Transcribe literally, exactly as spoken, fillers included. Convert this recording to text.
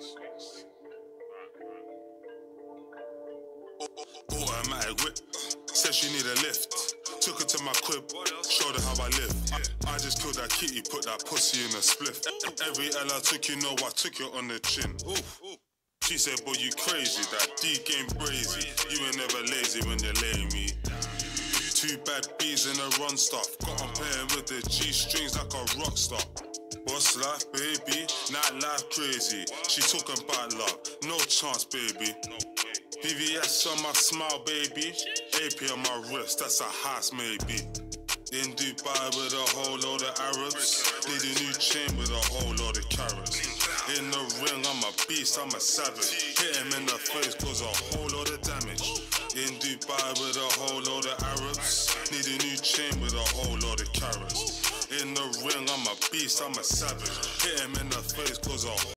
Automatic whip, said she need a lift. Took her to my crib, showed her how I live. I, I just killed that kitty, put that pussy in a spliff. Every L I took, you know I took it on the chin. Ooh. She said, boy, you crazy, that D game brazy. You ain't never lazy when you're laying me. Two bad bees in a run stuff. Got on playing with the G-strings like a rock star. What's life, baby? Night life crazy. She talking about love, no chance, baby. V V S on my smile, baby. A P on my wrist, that's a house, maybe. In Dubai with a whole load of Arabs. Need a new chain with a whole load of carrots. In the ring, I'm a beast, I'm a savage. Hit him in the face, cause a whole load of damage. In Dubai with a whole load of Arabs. Need a new chain with a whole load of carrots. In the ring, I'm a beast, I'm a savage. Hit him in the face, cause a